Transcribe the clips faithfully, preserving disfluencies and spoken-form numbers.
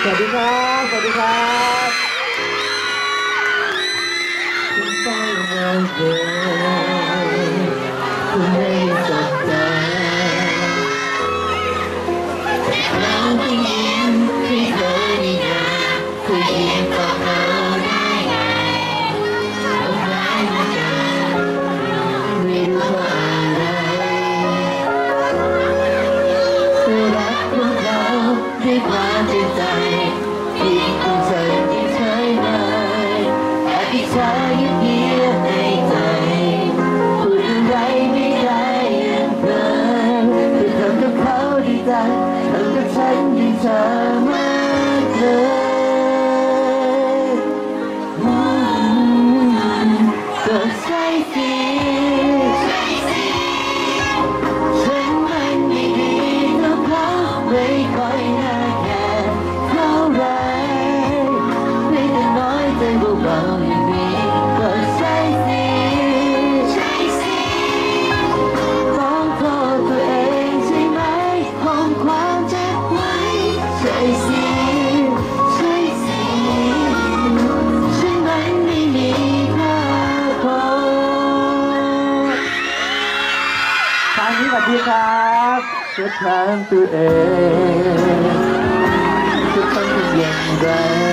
สวัสดีครับสวัสดีครับคุณต้องเดินเดินคุณไม่สนใจเราที่ยิ้มที่เคยมีงานผู้หญิงก็เขาได้ไงทำร้ายมาจากไม่รู้ว่าอะไรรักของเราด้วยความจริงใจที่คุณใส่ที่ใช้เลยแอบอิจฉายึดเหนี่ยวในใจพูดอะไรไม่ได้อย่างเกินคือทำกับเขาดีจังทำกับฉันยิ่งเธอมากเลยก็ใช่สิฉันมันไม่ดีเท่าเขาไม่ค่อยน่าแคร์เท่าไรไม่แต่น้อยใจเบาๆอย่างนี้ก็ใช่สิต้องโทษตัวเองใช่ไหมคงความเจ็บไว้ใช่สิใช่สิฉันมันไม่มีค่าพอทางนี้สวัสดีครับจะถามตัวเองจะทำเป็นอย่างไร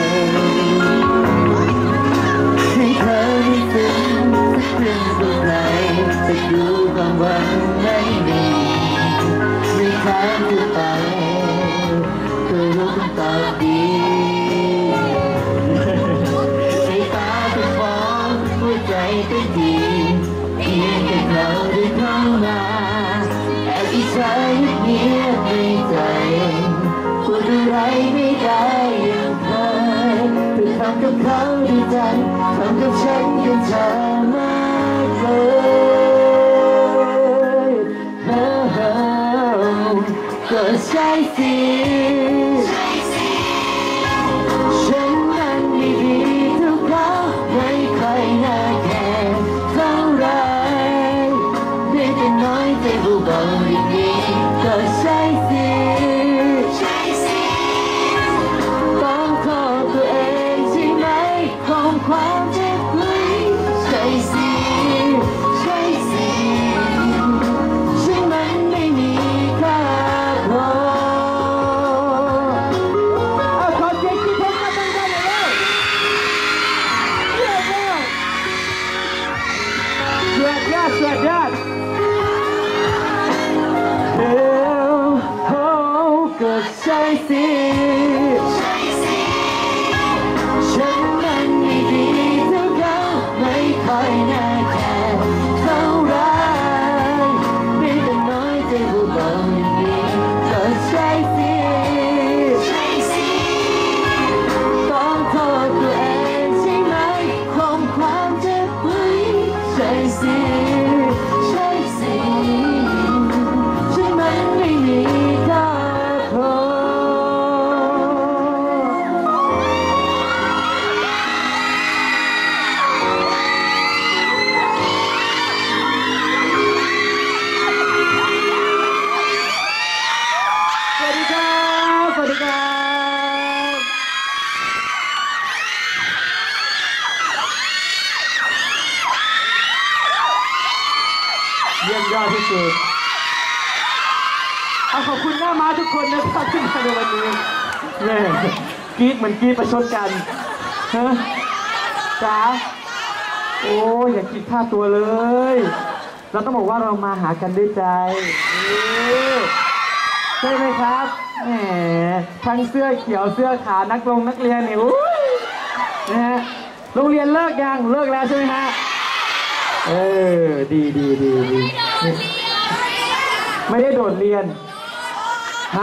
ให้เธอได้ซึ้งสักครึ่งตรงไหนจะดูความหวังไม่มีไม่ค้างเธอไปเธอรู้คำตอบดีในตาเธอฟ้องหัวใจเต้นดีเพียงแค่เราได้เข้ามาแอบอิจฉายึดเหนี่ยวในใจพูดอะไรไม่ได้อย่างเคยเธอทำกับเขาดีจังทำกับฉันยังเธอมากเลยเออก็ใช่สิฉันมันไม่ดีเท่าเขาไม่ค่อยน่าแคร์เท่าไรได้แต่น้อยใจเบาๆอย่างนี้ก็ใช่สิต้องโทษตัวเองใช่ไหมคงความเจ็บไว้ใช่สิใช่สิฉันมันไม่มีค่าพอเอาขอเสียงที่ผมมาตั้งใจเลยเยี่ยมมากสุดยอดสุดยอดเออโอ้ก็ใช่สิฉันมันไม่ดีเท่าเขาไม่ค่อยน่าแคร์เท่าไรไม่แต่น้อยใจเบาๆอย่างนี้ก็ใช่สิต้องโทษตัวเองใช่ไหมคงความเจ็บไว้ใช่สิใช่สิฉันมันไม่มีค่าพอสวัสดีครับสวัสดีครับเยี่ยมยอดที่สุดเอาขอบคุณหน้าม้าทุกคนนะครับที่มาในวันนี้แม่กรี๊ดเหมือนกรี๊ดประชดกันฮะจ๋าโอ้ยอย่าคิดค่าตัวเลยเราต้องบอกว่าเรามาหากันด้วยใจนี่ใช่ไหมครับแหมทั้งเสื้อเขียวเสื้อขาวนักลงนักเรียนนี่อุ้ยนะฮะโรงเรียนเลิกยังเลิกแล้วใช่ไหมฮะเออดีดีดีดีไม่ได้โดดเรียนฮะ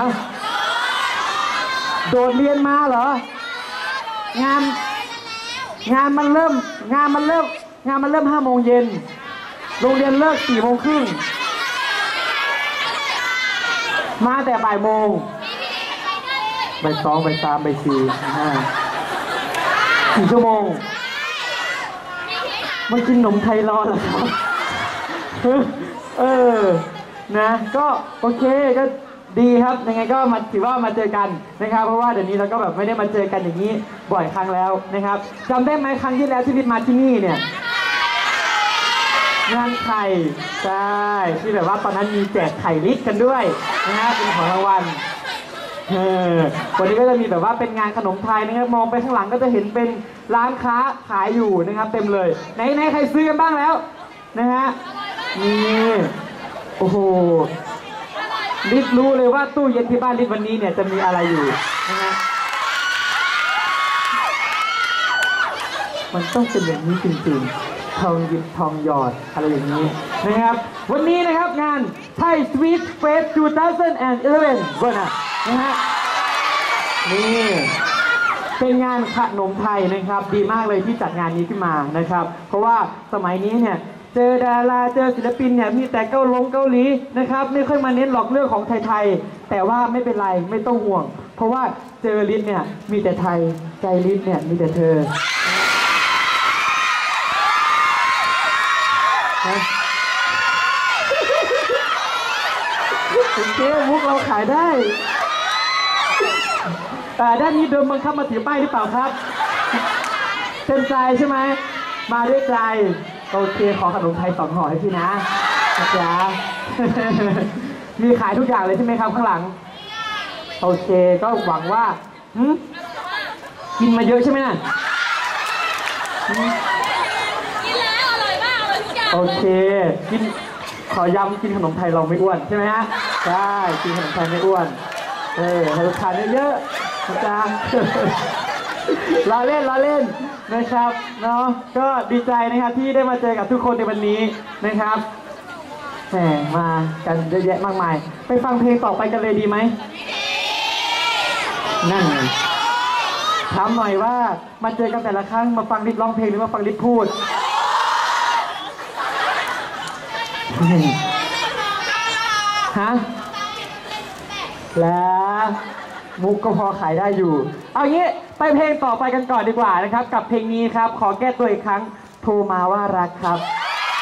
โดดเรียนมาเหรองานงานมันเริ่มงานมันเริ่มงานมันเริ่มห้าโมงเย็นโรงเรียนเลิกสี่โมงครึ่งมาแต่บ่ายโมงบ่ายสองบ่ายสามบ่ายสี่ห้าสี่ชั่วโมงมันกินขนมไทยรอเหรอครับเออนะก็โอเคก็ดีครับยังไงก็มาถือว่ามาเจอกันนะครับเพราะว่าเดี๋ยวนี้เราก็แบบไม่ได้มาเจอกันอย่างนี้บ่อยครั้งแล้วนะครับจำได้ไหมครั้งที่แล้วที่พิทมาที่นี่เนี่ยงานไข่ใช่ที่แบบว่าตอนนั้นมีแจกไข่ลิตรกันด้วยนะฮะเป็นของรางวัลเออวันนี้ก็จะมีแบบว่าเป็นงานขนมไทยนะครับมองไปข้างหลังก็จะเห็นเป็นร้านค้าขายอยู่นะครับเต็มเลยไหนไหนใครซื้อกันบ้างแล้วนะฮะนี่โอ้โหลิศรู้เลยว่าตู้เย็นที่บ้านลิศวันนี้เนี่ยจะมีอะไรอยู่นะฮะมันต้องเป็นอย่างนี้จริงๆทองหยิบทองหยอดอะไรอย่างนี้นะครับวันนี้นะครับงานไทยสวีทเฟสสองพันสิบเอ็ดก็นะนะฮะนี่เป็นงานขนมไทยนะครับดีมากเลยที่จัดงานนี้ขึ้นมานะครับเพราะว่าสมัยนี้เนี่ยเจอดาราเจอศิลปินเนี่ยมีแต่เกาหลงเกาหลีนะครับไม่ค่อยมาเน้นหรอกเรื่องของไทยๆแต่ว่าไม่เป็นไรไม่ต้องห่วงเพราะว่าเจอลิศเนี่ยมีแต่ไทยใจลิศเนี่ยมีแต่เธอโอเคมุกเราขายได้แต่ด้านนี้โดนบังคับมาถือป้ายหรือเปล่าครับเต็มใจใช่ไหมมาด้วยใจโอเคขอขนมไทยสองห่อให้พี่นะนะจ๊ะมีขายทุกอย่างเลยใช่ไหมครับข้างหลังโอเคก็หวังว่ากินมาเยอะใช่ไหมน่ะกินแล้วอร่อยมากอร่อยทุกอย่างโอเคกินขอย้ำกินขนมไทยเราไม่อ้วนใช่ไหมฮะใช่กินขนมไทยไม่อ้วนเออให้ทานเยอะๆนะจ๊ะรอเล่นรอเล่นนะครับเนาะก็ดีใจนะครับที่ได้มาเจอกับทุกคนในวันนี้นะครับแหมมากันเยอะแยะมากมายไปฟังเพลงต่อไปกันเลยดีไหมนั่นไงถามหน่อยว่ามาเจอกันแต่ละครั้งมาฟังลิศร้องเพลงหรือมาฟังลิศพูดฮะแล้วมุกก็พอขายได้อยู่เอางี้ไปเพลงต่อไปกันก่อนดีกว่านะครับกับเพลงนี้ครับขอแก้ตัวอีกครั้งโทรมาว่ารักครับ